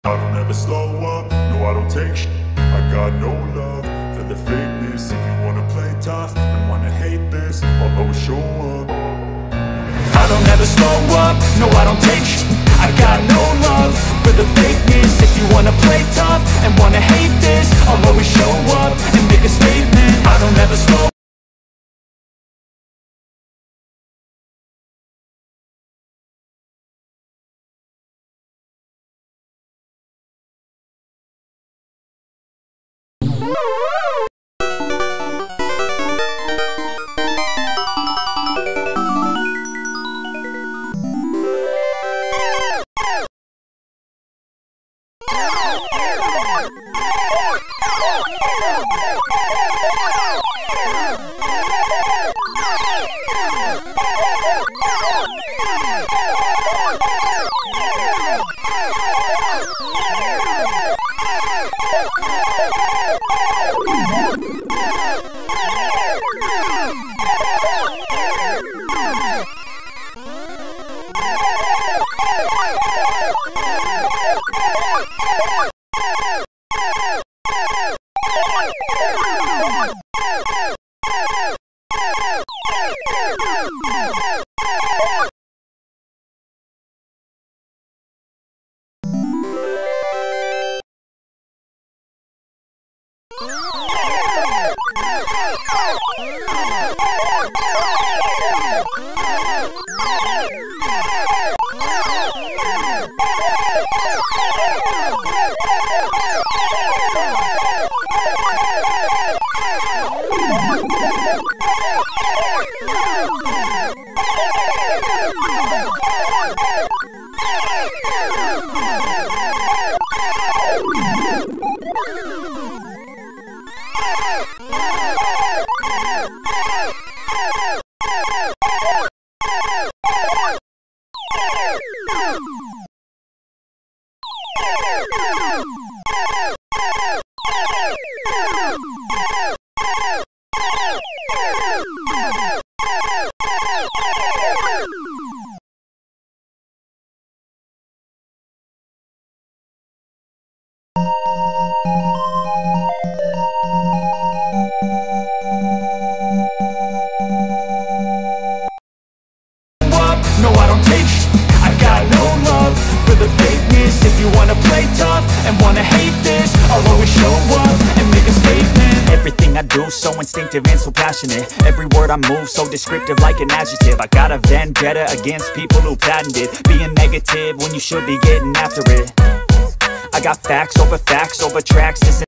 I don't ever slow up, no I don't take shit. I got no love for the fakeness. If you wanna play tough and wanna hate this, I'll always show up. I don't ever slow up, no I don't take shit. I got no love for the fakeness. If you wanna play tough and wanna hate this, I'll always show up and make a statement. I don't ever slow up. No, I don't take shit. I got no love for the fakeness. If you wanna play tough and wanna hate this, I'll always show up and make a statement. Everything I do so instinctive and so passionate. Every word I move so descriptive like an adjective. I got a vendetta against people who patented being negative when you should be getting after it. I got facts over tracks. This